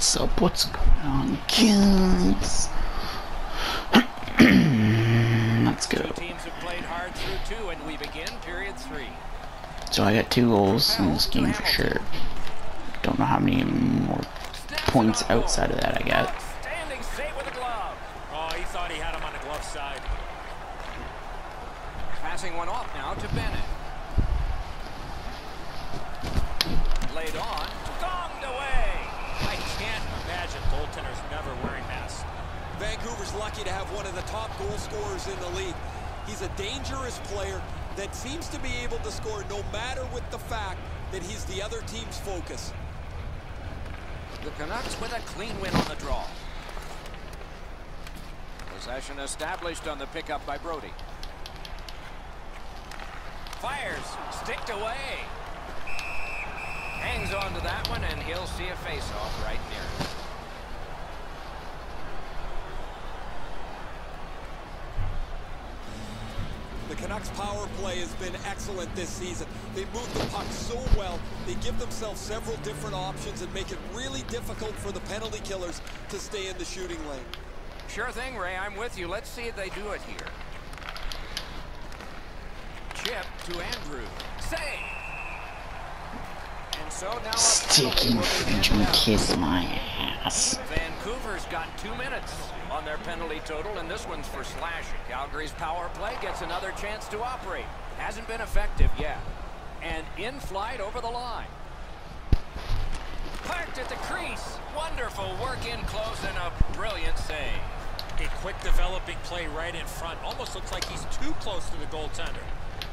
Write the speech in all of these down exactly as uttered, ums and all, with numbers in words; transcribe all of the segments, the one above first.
What's up? What's going on, kids? Let's go. Two teams have played hard through two, and we begin period three. So I got two goals in this game for sure. Don't know how many more points outside of that I got. Standing save with a glove. Oh, he thought he had him on the glove side. Passing one off now to Bennett. Laid on, gonged away. I can't imagine goaltenders never wearing masks. Vancouver's lucky to have one of the top goal scorers in the league. He's a dangerous player that seems to be able to score no matter with the fact that he's the other team's focus. The Canucks with a clean win on the draw. Possession established on the pickup by Brody. Fires, sticked away. Hangs on to that one, and he'll see a face-off right near. The Canucks power play has been excellent this season. They move the puck so well. They give themselves several different options and make it really difficult for the penalty killers to stay in the shooting lane. Sure thing, Ray. I'm with you. Let's see if they do it here. Chip to Andrew. Save! And so now Sticky Frenchman kiss my ass. Vancouver's got two minutes on their penalty total, and this one's for slashing. Calgary's power play gets another chance to operate. Hasn't been effective yet. And in flight over the line. Parked at the crease. Wonderful work in close and a brilliant save. A quick developing play right in front. Almost looks like he's too close to the goaltender.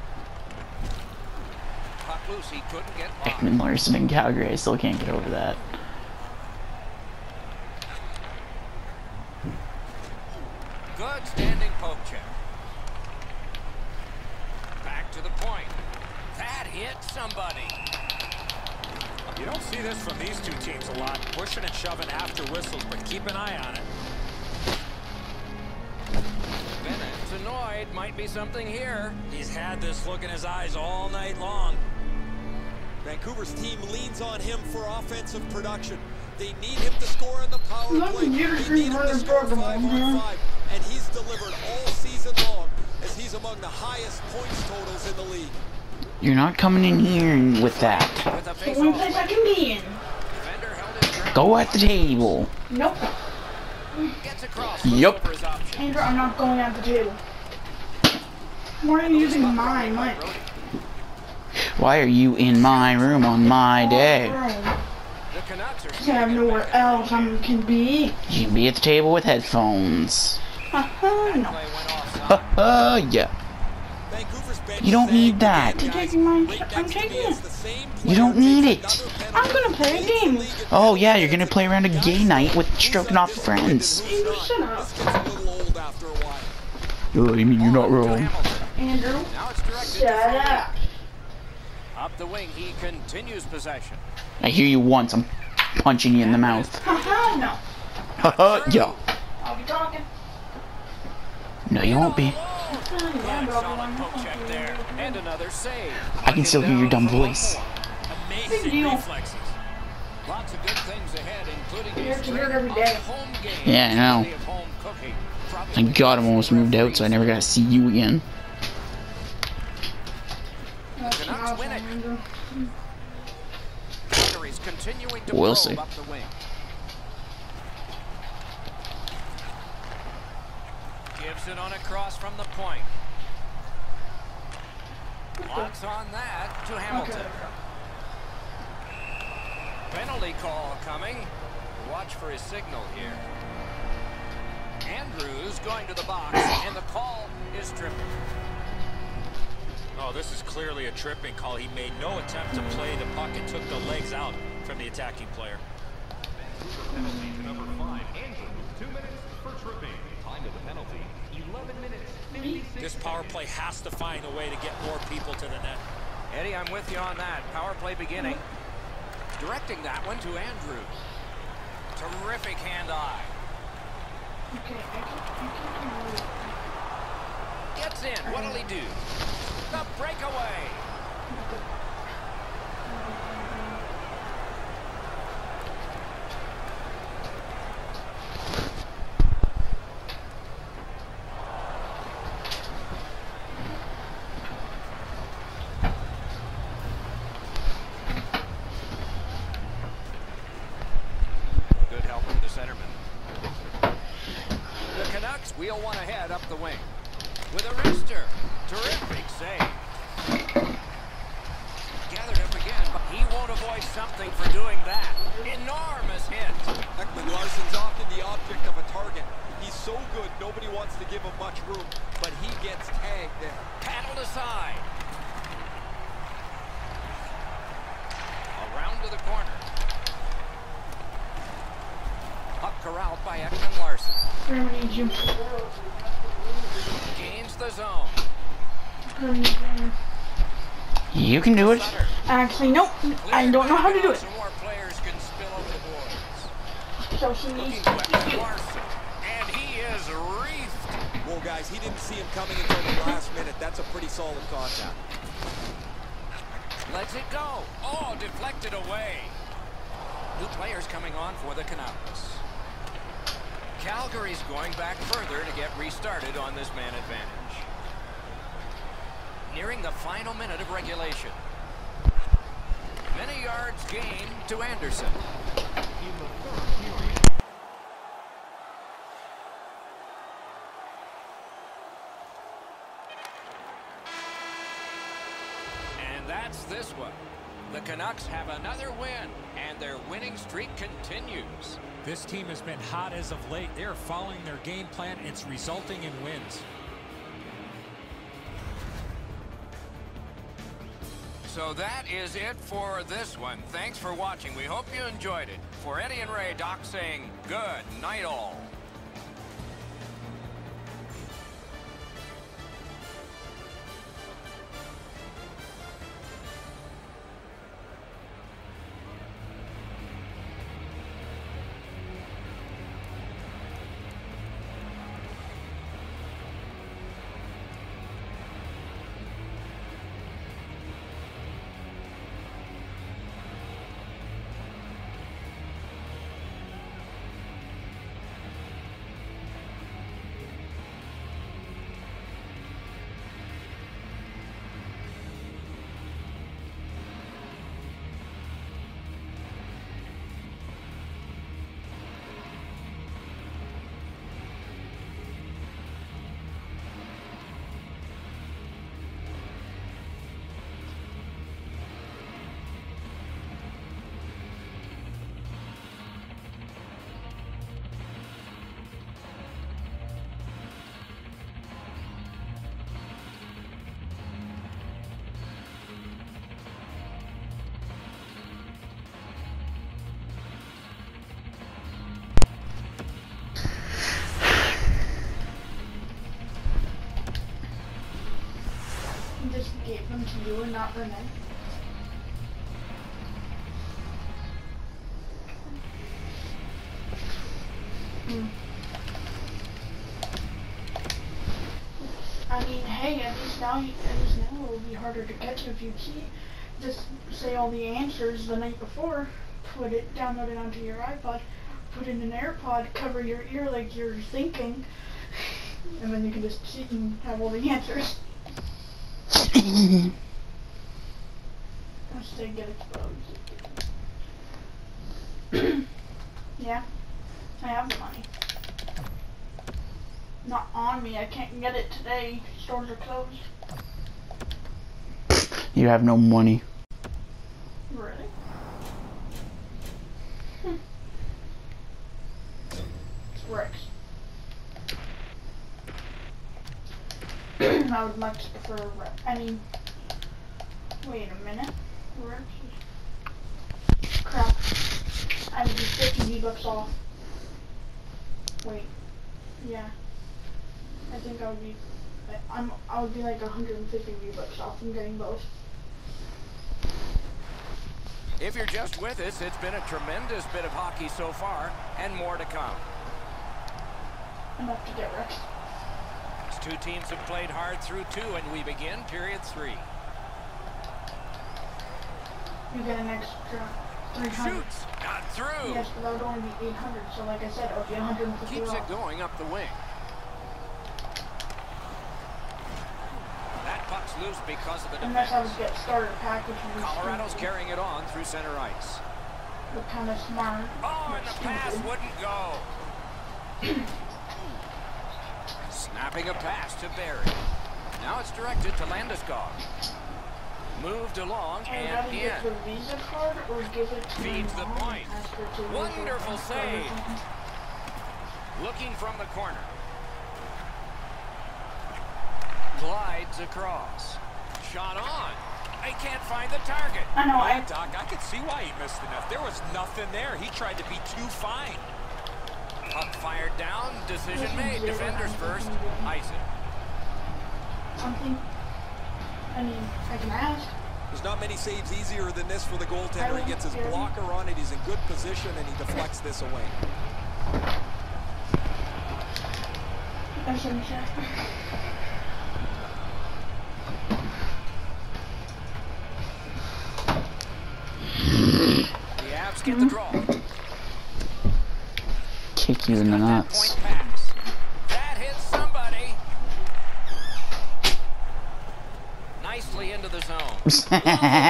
Puck loose, he couldn't get off. Ekman Larson in Calgary, I still can't get over that. Good standing poke check. Back to the point. That hit somebody. You don't see this from these two teams a lot. Pushing and shoving after whistles, but keep an eye on it. Bennett's annoyed. Might be something here. He's had this look in his eyes all night long. Vancouver's team leans on him for offensive production. They need him to score in the power play. They need him to score five on five. And he's delivered all season long as he's among the highest points totals in the league. You're not coming in here with that. The only place I can be in. Go at the table. Nope. Yup. Andrew, I'm not going at the table. Why are you using mine, Mike? Why are you in my room on my day? I have nowhere else I can be. You can be at the table with headphones. Haha, no. Haha, yeah. You don't need that. I'm taking mine. I'm taking it. You don't need it. I'm gonna play a game. Oh yeah, you're gonna play around a gay night with stroking off friends. Andrew, shut up. Oh, you mean you're not wrong? Andrew, shut up. Up the wing, he continues possession. I hear you once, I'm punching you in the mouth. Haha, no. Haha, yeah. I'll be talking. No, you won't be. Solid poke check there, and another save. I can still hear your dumb voice. Amazing reflexes. Lots of good things ahead, including You're a here every day. home game. Yeah, I know. Plenty of home cooking. Thank God I'm almost moved out, so I never gotta see you again. Canucks win it. Calgary's continuing to We'll probe see. up the wing. Gibson on a cross from the point. Locks on that to Hamilton. Penalty call coming. Watch for his signal here. Andrews going to the box, and the call is tripping. Oh, this is clearly a tripping call. He made no attempt to play the puck and took the legs out from the attacking player. Penalty to number five, Andrew. Two minutes for tripping. Time to the penalty, eleven minutes, fifty-six. This power play has to find a way to get more people to the net. Eddie, I'm with you on that. Power play beginning. Directing that one to Andrew. Terrific hand-eye. Okay, I can, I can Gets in. What'll he do? The breakaway. wheel one ahead up the wing. With a wrister. Terrific save. Gathered up again, but he won't avoid something for doing that. Enormous hit. Ekman Larsson's often the object of a target. He's so good, nobody wants to give him much room, but he gets tagged there. Paddled aside. Around to the corner. Up corralled by Ekman Larsson. Germany, Jim. Gains the zone. Germany, Germany. You can do it. Sutter. Actually, nope. I don't know how to do it. Some more players can spill over the boards. So she Looking needs to to Ekman Larsson. And he is reefed. Whoa, guys, he didn't see him coming until the last minute. That's a pretty solid contact. Lets it go. Oh, deflected away. New players coming on for the Canucks. Calgary's going back further to get restarted on this man advantage. Nearing the final minute of regulation. Many yards gained to Anderson. In the third period. And that's this one. The Canucks have another win, and their winning streak continues. This team has been hot as of late. They're following their game plan. It's resulting in wins. So that is it for this one. Thanks for watching. We hope you enjoyed it. For Eddie and Ray, Doc saying good night all. just gave them to you and not Renee. Hmm. I mean, hey, at least now, you, at least now it will be harder to catch if you keep, just say all the answers the night before, put it, download it onto your iPod, put it in an AirPod, cover your ear like you're thinking, and then you can just sit and have all the answers. Once they get exposed. Yeah, I have the money. Not on me, I can't get it today. Stores are closed. You have no money. Really? Hmm. It's Rex. I would much prefer Rex. I mean, wait a minute. Rex is... Crap. I would be fifty V-Bucks off. Wait. Yeah. I think I would be... I'm, I would be like one hundred fifty V-Bucks off from getting both. If you're just with us, it's been a tremendous bit of hockey so far, and more to come. Enough to get Rex. These two teams have played hard through two, and we begin period three. You get an extra three hundred. Shoots! Not through! Yes, but that would only be eight hundred, so like I said, it would be one hundred fifty Keeps off. it going up the wing. That puck's loose because of the Unless I would defense. get starter package. and Colorado's stupid. carrying it on through center ice. But kind of smart. Oh, but and the pass stupid. wouldn't go. Snapping a pass to Barry. Now it's directed to Landeskog. Moved along I'd and rather in. get the Visa card or give it to Feeds my the mom point. and ask her to use Wonderful her card or save. something. Looking from the corner. Glides across. Shot on. They can't find the target. I know, I... Doc, I could see why he missed enough. There was nothing there. He tried to be too fine. Puck fired down. Decision made. Defenders first. Ice it. Something... I mean, I can ask. There's not many saves easier than this for the goaltender. He gets his blocker on it. He's in good position, and he deflects this away. I shouldn't check. The Avs get the draw. Kick you in the nuts. Point pass. That hits somebody. Nicely into the zone.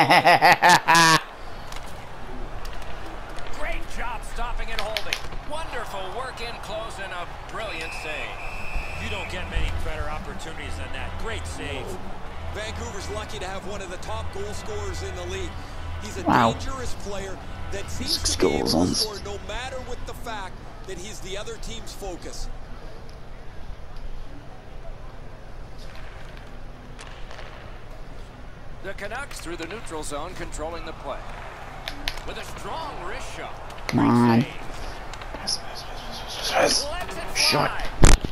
Great job stopping and holding. Wonderful work in close and a brilliant save. You don't get many better opportunities than that. Great save. Vancouver's lucky to have one of the top goal scorers in the league. He's a Wow. dangerous player that seems Six to be able goals to on- score no matter what the fact that he's the other team's focus. The Canucks through the neutral zone controlling the play. With a strong wrist shot. Come on. Lets it Shut. fly.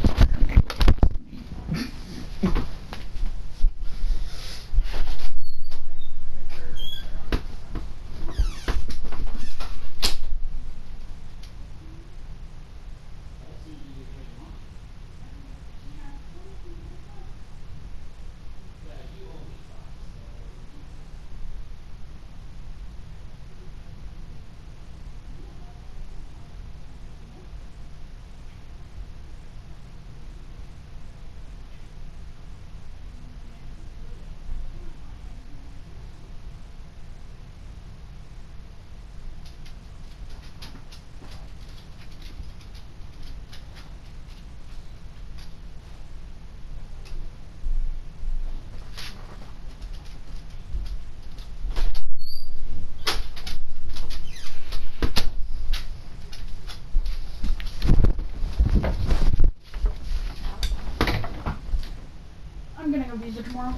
I'm getting a Visa tomorrow.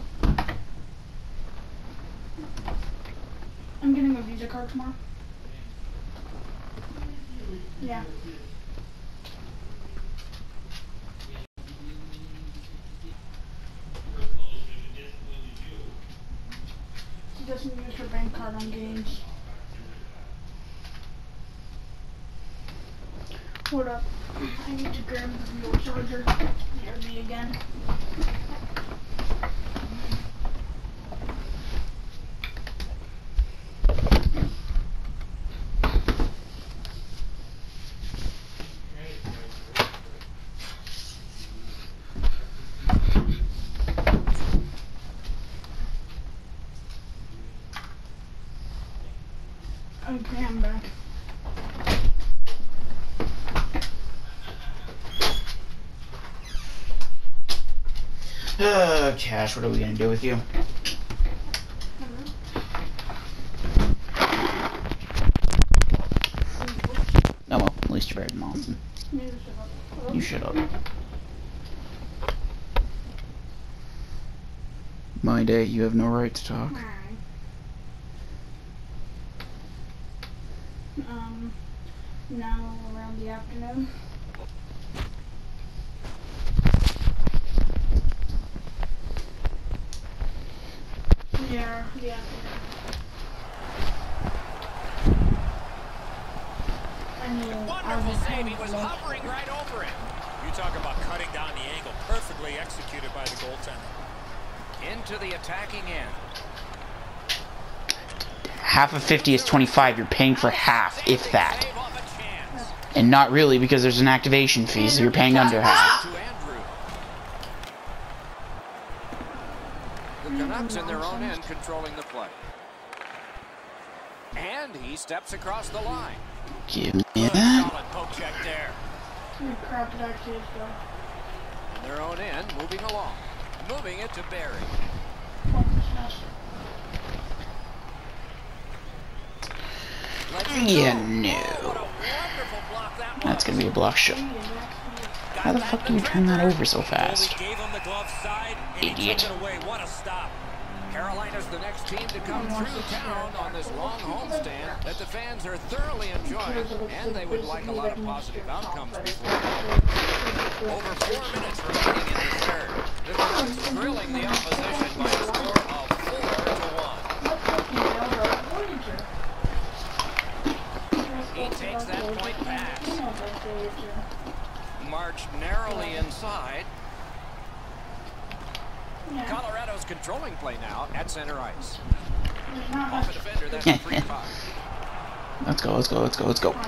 I'm getting a Visa card tomorrow. Yeah. She doesn't use her bank card on games. Hold up. I need to grab your charger. Here me again. Okay, I'm back. Uh, Cash, what are we gonna do with you? Oh well, at least you're better than Monson. You shut up. My day, you have no right to talk. Um, now around the afternoon. Yeah, the afternoon. I mean, Wonderful I save. He was was hovering right over it. You talk about cutting down the angle. Perfectly executed by the goaltender. Into the attacking end. Half of fifty is twenty-five. You're paying for half, if that. Save off a chance. And not really, because there's an activation fee, so you're paying under half. To Andrew. The Canucks in their own end controlling the play. And he steps across the line. Give me Good that. solid poke check there. Holy crap, it actually is though. And their own end, moving along. Moving it to Barry. Yeah, Oh, no. what a wonderful block that was. That's gonna be a block shot. How the fuck do you turn that over so fast? Gave him the glove side, and he Idiot. took it away. What a stop. Carolina's the next team to come through town on this long homestand that the fans are thoroughly enjoying, and they would like a lot of positive outcomes before. Over four minutes remaining in the third. The Canucks drilling the opposition by a score of four to one. He takes that point pass. Marched narrowly inside. Colorado's controlling play now at center ice. Off a defender, that's a free puck. Let's go, let's go, let's go, let's go.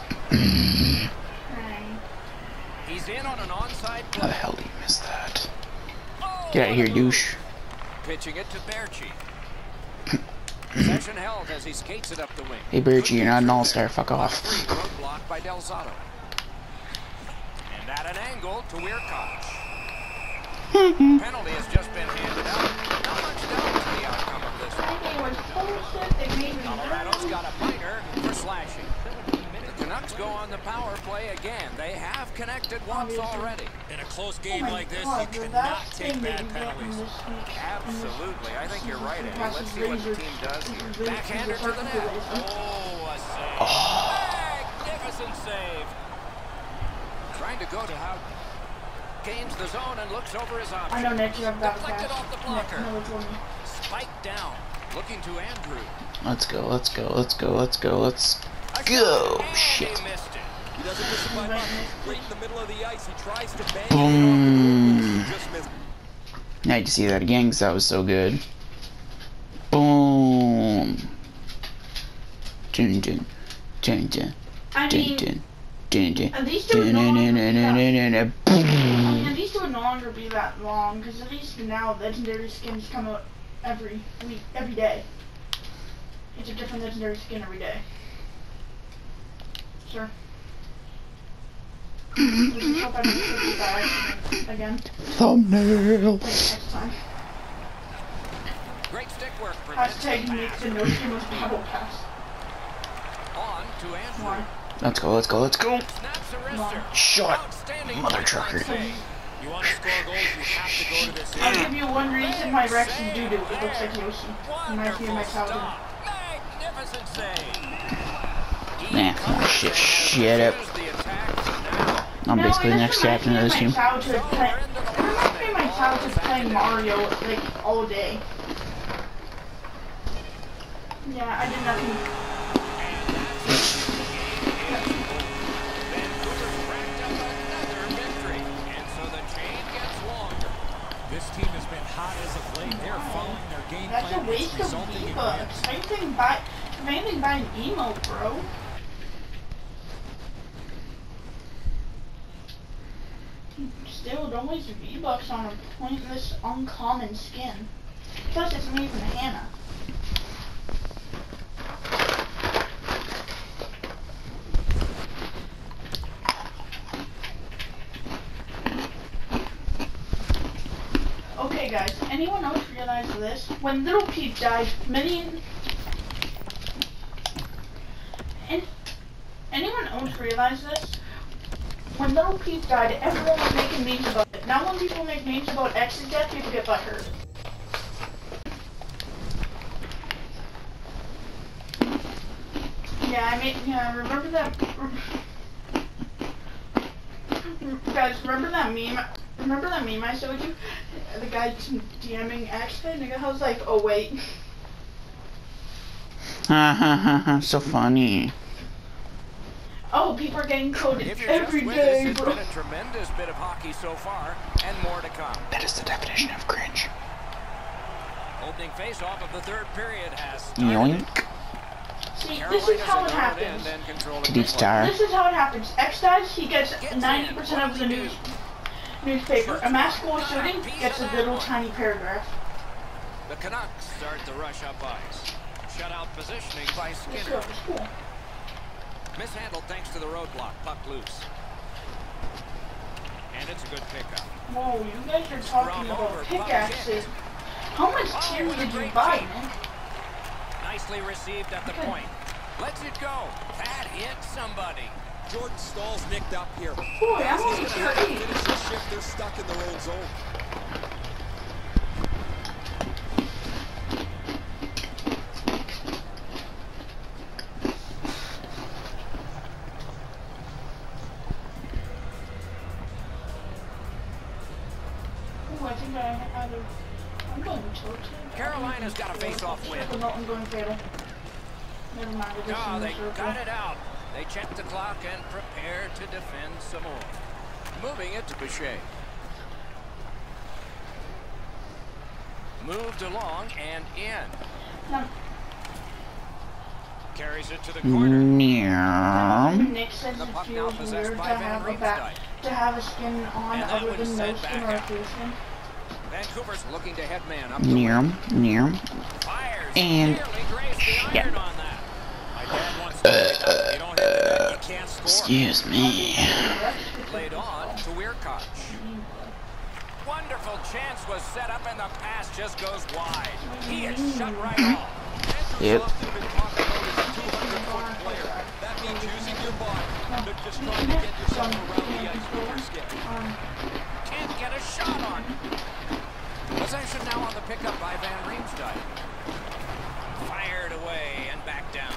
He's in on an onside How the play. hell did you miss that? Oh, Get out of here, what a move. douche. Pitching it to Berchi. Possession held as he skates it up the wing. Hey, Berchi, you're not an all-star. Fuck off. Free roadblock by Del Zotto. And at an angle to Weirkoch. Penalty has just been handed out. Not much doubt to the outcome of this one. Colorado's got a biter for slashing. The Canucks go on the power play again. They have connected once already. In a close game like this, you cannot take bad penalties. Absolutely. I think you're right, Eddie. Let's see what the team does here. Backhander to the net. Oh, a save. Magnificent save. Trying to go to how gains the zone and looks over his option. I know Nick, you have that Deflected pass. off the blocker. No, it's on me. Spiked down. Looking to Andrew. Let's go, let's go, let's go, let's go, let's A go. shot, and Shit. He missed it. He doesn't miss it by much. Right in the middle of the ice, he tries to bang Boom. it. Just missed. I had to see that again because that was so good. Boom. Dun dun dun dun I dun mean, dun dun dun at least it would no dun longer dun be dun that, dun dun I mean, boom. at least it would no longer be that long, because at least now legendary skins come out every week, every day. It's a different legendary skin every day. Sure. We should hope I don't fifty by accident again. Thumbnail. Next time. Great stick work. prevents Hashtag the make pass. the no skin was double pass. On to Andrew. Why? Let's go, let's go, let's go. Snaps a wrister. Shot. Outstanding Mother point trucker. blank save. You want to score goals, you have to go to this I'll area. give you one reason my Rex is doo-doo. It looks like Yoshi. Reminds me of my Wonderful childhood. stop. Magnificent save. He Nah, covers shit, and shit up. pursues the attack now. I'm No, basically it the just next reminds captain me of this my team. childhood play- So we're into It the reminds me of my last childhood minute. playing Mario like all day. Yeah, I did nothing. Vancouver's racked up another victory, and so the chain gets longer. This team has been hot as of late. They're following their game That's a plan. It's waste of resulting in V-Bucks. wins. If anything, buy, if anything, buy an emote, bro. Still, don't waste V-Bucks on a pointless, uncommon skin. Plus, it's not even Hannah. Okay, guys, anyone else realize this? When Little Pete died, many... An- anyone else realize this? When Little Pete died, everyone was making memes about it. Now when people make memes about X's death, people get butthurt. Yeah, I mean, yeah, remember that... Guys, remember that meme? Remember that meme I showed you? The guy DMing X, and I was like, oh wait. Ha ha ha ha, so funny. Oh, people are getting coded If you're every just with day, us, it's bro. been a tremendous bit of hockey so far, and more to come. That is the definition of cringe. Opening face-off of the third period has started. Yoink. See, this is Carolina's how it in their own happens. end and controlling To the each play. star. This is how it happens. X dies, he gets Gets ninety in. percent What of the does he news do? newspaper. A mass school shooting gets a little tiny paragraph. The Canucks start the rush up ice. Shutout positioning by Let's go, Skinner. it's cool. Mishandled thanks to the roadblock. Puck loose. And it's a good pickup. Whoa, you guys are talking about pickaxes. How much tin did you buy, man? Nicely received at the point. Lets it go. That hit somebody. Jordan Stahl's nicked up here. Boy, I'm only He's gonna have to thirty. finish the shift. They're stuck in their own zone. Oh, I think I either. I'm going to choke. Carolina's got a face-off win. No, I'm going fatal. Never mind. I just Oh, in the they circle. got it out. They check the clock and prepare to defend some more. Moving it to Boucher. Moved along and in. No. Carries it to the corner. Nyam. Nick says The it puck now feels possessed weird to by Van have a back, Riemsdyk. to have a skin on And that other one than no sent skin back or a out. face skin. Vancouver's looking to head man up the wing. Nyam. Nyam. Fires. And- Nearly grazed the Yeah. iron on that. My dad once told me that if you don't hit the net, you can't score. Excuse me. Played on to Weirkoch. Wonderful chance was set up and the pass just goes wide. He is shut right off. Yep. Lofton been talking about his two hundred foot player. That means using your body. They're just trying to get yourself around the ice with your stick. Um, Can't get a shot on. Possession now on the pickup by Van Riemsdyk. Fired away and back down.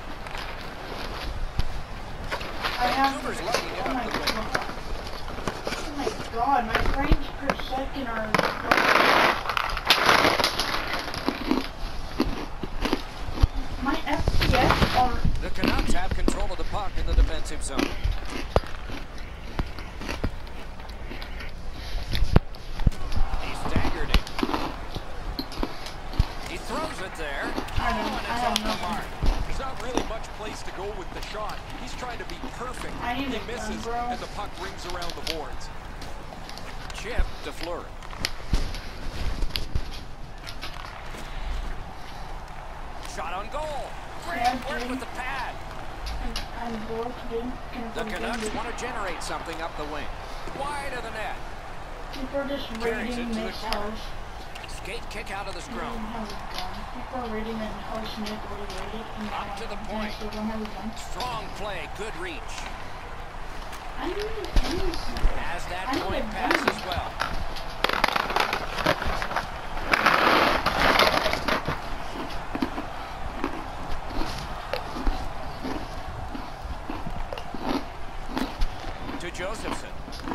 I have. Vancouver's lucky to get Oh my up the wing. god. Oh my god, my frames per second are. My F P S are. The Canucks have control of the puck in the defensive zone. He staggered it. He throws it there. I know, Oh, and I it's have off the nothing. mark. There's not really much place to go with the shot. He's trying to be perfect. I need He a gun, misses, bro. and the puck rings around the boards. Chip to Fleury. Shot on goal. Great Yeah, work dude. with the pad. I'm broke, dude. Can The I Canucks forget want to generate something up the wing. Wide of the net. it? People are just Carries it raiding to the Nick's corner. house. Skate kick out of the He scrum. doesn't have a gun. People are raiding that house Nick already raided. And Up now to the I point. still don't have a gun. Strong play, good reach. I need anything. Has that I need point a pass gun. as well. To Josephson.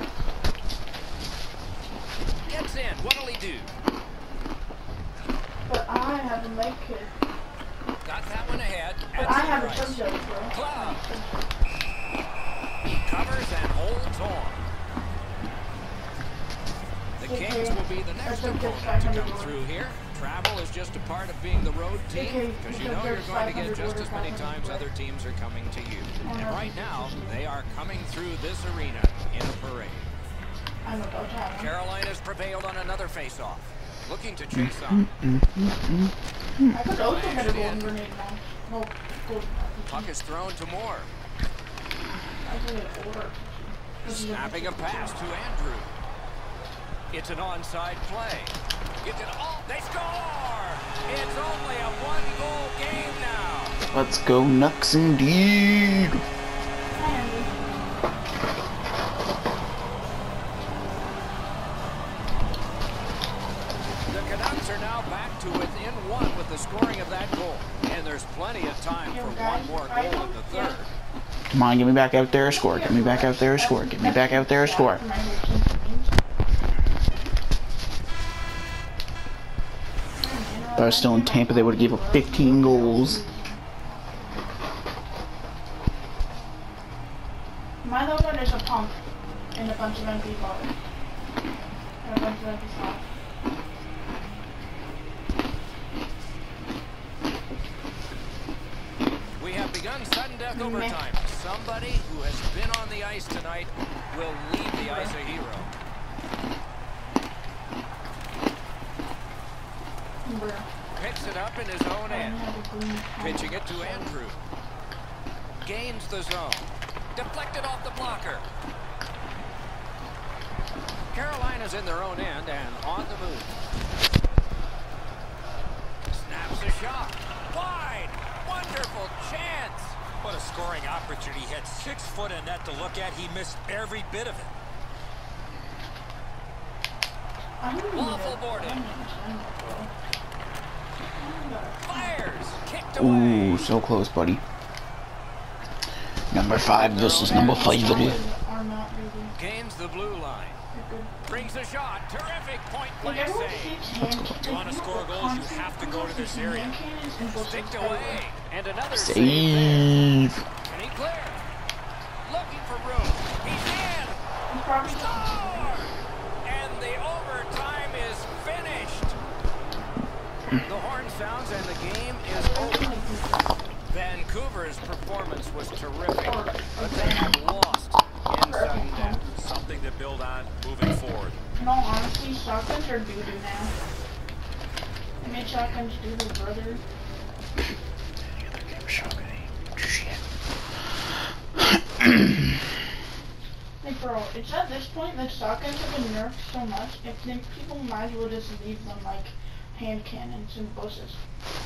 Gets in. What'll he do? But I have a leg kick. Got that one ahead. But Adds I it have a right. subject, bro. Club. He covers and holds on. The Okay. Kings will be the next That's a good opponent to come five hundred through here. Travel is just a part of being the road team Okay, because you so know you're there's going to get five hundred just or as many five hundred times right? other teams are coming to you. Oh, And no. right now, they are coming through this arena in a parade. I'm about to have one. Carolina's prevailed on another face-off. Looking to chase on. I could also get a golden grenade now. No, golden. Puck is thrown to Moore. I can get an order. Snapping a pass to Andrew. It's an onside play. Gets it all. They score! It's only a one-goal game now. Let's go Nucks indeed. The Canucks are now back to within one with the scoring of that goal. And there's plenty of time for one more goal in the third. Come on, get me back out there a score. Get me back out there a score. Get me back out there a score. If I was still in Tampa, they would have gave up fifteen goals. My logo is a pump and a bunch of empty bottles. And a bunch of empty stuff. We have begun sudden death overtime. Somebody who has been on the ice tonight will leave the ice a hero. Picks it up in his own end. Pitching it to Andrew. Gains the zone. Deflected off the blocker. Carolina's in their own end and on the move. Snaps a shot. Wide. Wonderful chance. What a scoring opportunity. He had six foot in net to look at. He missed every bit of it. Waffle boarded. Fires. Kicked away. Ooh, so close, buddy. Number five versus number five, buddy. Gains the blue line. Brings a shot. Terrific point blank save. You want to score goals, you have to go to this area. Sticked away. And another save. Save. And he cleared. Looking for room. He's in. Score! And the overtime is finished. The horn sounds and the game is over. Vancouver's performance was terrific, but they have lost in sudden death. Something to build on moving forward. No, honestly, shotguns are doo-doo now. I made shotguns doo-doo, brother. Like, bro, it's at this point that shotguns have been nerfed so much, if then people might as well just leave them like hand cannons and bushes.